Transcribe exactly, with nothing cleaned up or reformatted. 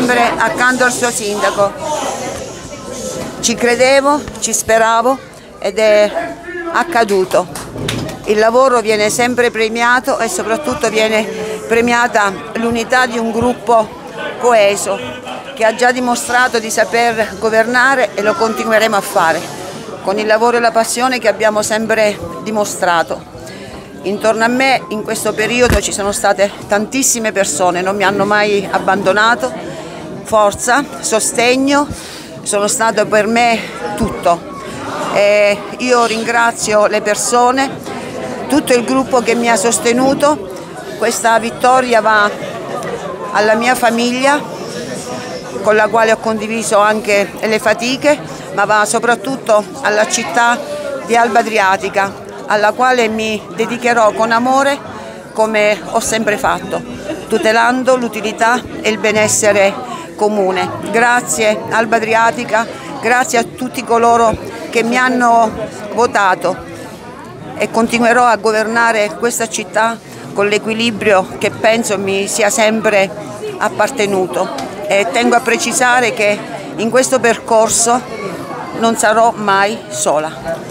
sempre accanto al suo sindaco. Ci credevo, ci speravo ed è accaduto. Il lavoro viene sempre premiato e soprattutto viene premiata l'unità di un gruppo coeso che ha già dimostrato di saper governare e lo continueremo a fare con il lavoro e la passione che abbiamo sempre dimostrato. Intorno a me in questo periodo ci sono state tantissime persone, non mi hanno mai abbandonato, forza, sostegno, sono stato per me tutto. E io ringrazio le persone, tutto il gruppo che mi ha sostenuto. Questa vittoria va alla mia famiglia, con la quale ho condiviso anche le fatiche, ma va soprattutto alla città di Alba Adriatica, alla quale mi dedicherò con amore come ho sempre fatto, tutelando l'utilità e il benessere comune. Grazie Alba Adriatica, grazie a tutti coloro che mi hanno votato e continuerò a governare questa città con l'equilibrio che penso mi sia sempre appartenuto e tengo a precisare che in questo percorso non sarò mai sola.